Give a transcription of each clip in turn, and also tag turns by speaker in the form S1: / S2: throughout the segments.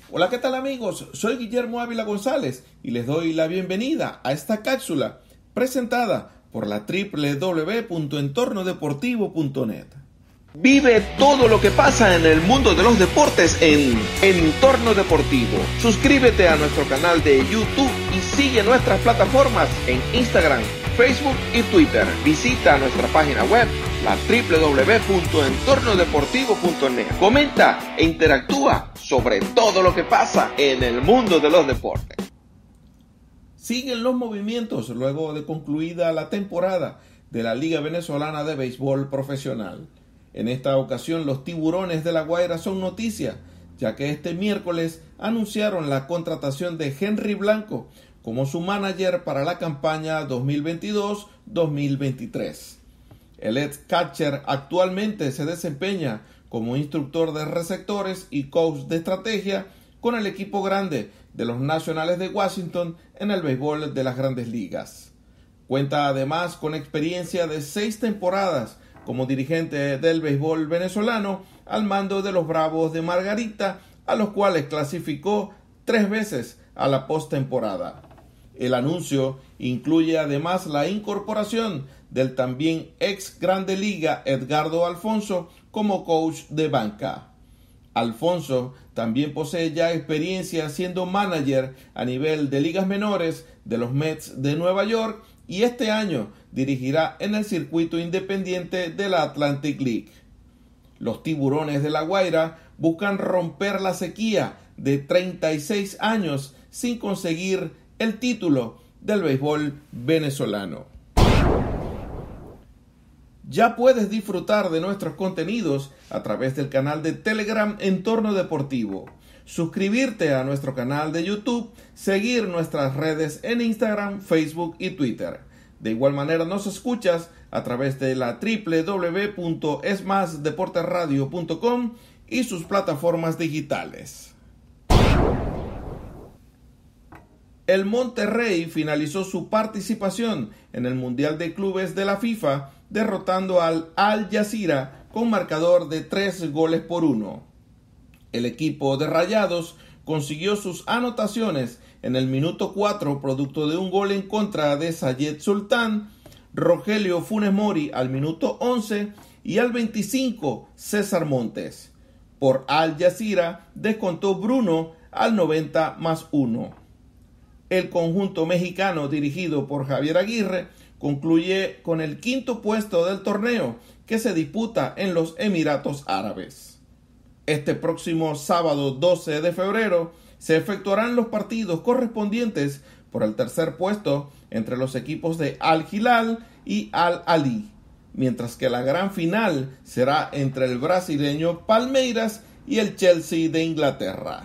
S1: Hola, ¿qué tal amigos? Soy Guillermo Ávila González y les doy la bienvenida a esta cápsula presentada por la www.entornodeportivo.net.
S2: Vive todo lo que pasa en el mundo de los deportes en Entorno Deportivo. Suscríbete a nuestro canal de YouTube y sigue nuestras plataformas en Instagram, Facebook y Twitter. Visita nuestra página web, la www.entornodeportivo.net. Comenta e interactúa sobre todo lo que pasa en el mundo de los deportes.
S1: Siguen los movimientos luego de concluida la temporada de la Liga Venezolana de Béisbol Profesional. En esta ocasión los Tiburones de La Guaira son noticia, ya que este miércoles anunciaron la contratación de Henry Blanco como su manager para la campaña 2022-2023. El ex catcher actualmente se desempeña como instructor de receptores y coach de estrategia con el equipo grande de los Nacionales de Washington en el béisbol de las Grandes Ligas. Cuenta además con experiencia de 6 temporadas como dirigente del béisbol venezolano al mando de los Bravos de Margarita, a los cuales clasificó 3 veces a la postemporada. El anuncio incluye además la incorporación del también ex Grande Liga Edgardo Alfonso como coach de banca. Alfonso también posee ya experiencia siendo manager a nivel de ligas menores de los Mets de Nueva York y este año dirigirá en el circuito independiente de la Atlantic League. Los Tiburones de La Guaira buscan romper la sequía de 36 años sin conseguir el título del béisbol venezolano. Ya puedes disfrutar de nuestros contenidos a través del canal de Telegram Entorno Deportivo, suscribirte a nuestro canal de YouTube, seguir nuestras redes en Instagram, Facebook y Twitter. De igual manera nos escuchas a través de la www.esmasdeportesradio.com y sus plataformas digitales. El Monterrey finalizó su participación en el Mundial de Clubes de la FIFA derrotando al Al Jazeera con marcador de 3-1. El equipo de Rayados consiguió sus anotaciones en el minuto 4 producto de un gol en contra de Sayed Sultan, Rogelio Funes Mori al minuto 11 y al 25 César Montes. Por Al Jazeera descontó Bruno al 90+1. El conjunto mexicano dirigido por Javier Aguirre concluye con el 5º puesto del torneo que se disputa en los Emiratos Árabes. Este próximo sábado 12 de febrero se efectuarán los partidos correspondientes por el 3er puesto entre los equipos de Al Hilal y Al Ahly, mientras que la gran final será entre el brasileño Palmeiras y el Chelsea de Inglaterra.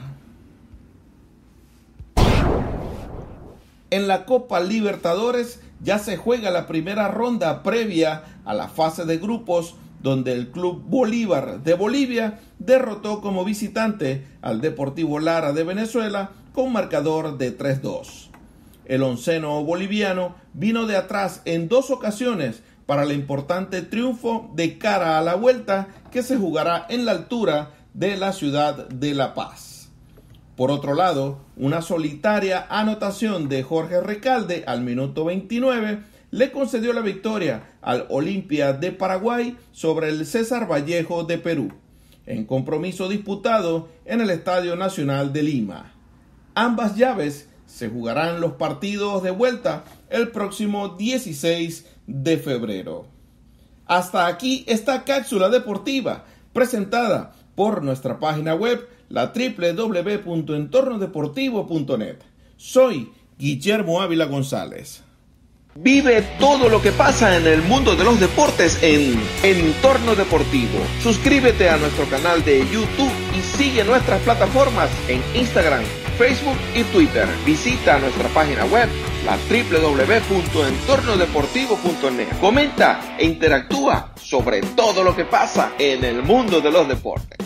S1: En la Copa Libertadores ya se juega la primera ronda previa a la fase de grupos, donde el Club Bolívar de Bolivia derrotó como visitante al Deportivo Lara de Venezuela con marcador de 3-2. El onceno boliviano vino de atrás en 2 ocasiones para el importante triunfo de cara a la vuelta que se jugará en la altura de la ciudad de La Paz. Por otro lado, una solitaria anotación de Jorge Recalde al minuto 29 le concedió la victoria al Olimpia de Paraguay sobre el César Vallejo de Perú, en compromiso disputado en el Estadio Nacional de Lima. Ambas llaves se jugarán los partidos de vuelta el próximo 16 de febrero. Hasta aquí esta cápsula deportiva presentada por nuestra página web, la www.entornodeportivo.net. Soy Guillermo Ávila González.
S2: Vive todo lo que pasa en el mundo de los deportes en Entorno Deportivo. Suscríbete a nuestro canal de YouTube y sigue nuestras plataformas en Instagram, Facebook y Twitter. Visita nuestra página web, la www.entornodeportivo.net. Comenta e interactúa sobre todo lo que pasa en el mundo de los deportes.